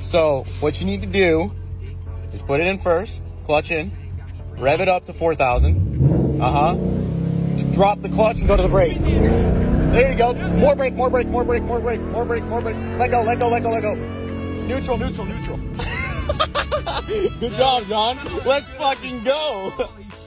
So what you need to do is put it in first, clutch in, rev it up to 4,000. Drop the clutch and go to the brake. There you go. More brake, more brake, more brake, more brake, more brake, more brake. Let go, let go, let go, let go. Neutral, neutral, neutral. Good job, John. Let's fucking go.